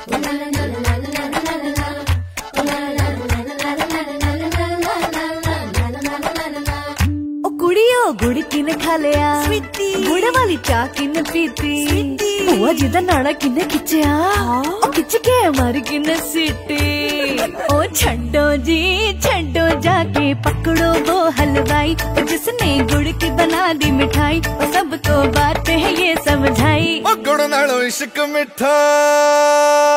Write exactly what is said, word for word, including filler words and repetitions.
गुड़ किने खा लिया गुड़ वाली चाह किने पीती बुआ जी दा नाड़ा किने खिचया ओ खिच के मारी किने सीटी ओ छड्डो जी छड्डो जाके पकड़ो वो हलवाई जिसने गुड़ की बना दी मिठाई और सबको बात है ये समझाई ओ गुड़ नालों इश्क मिठा।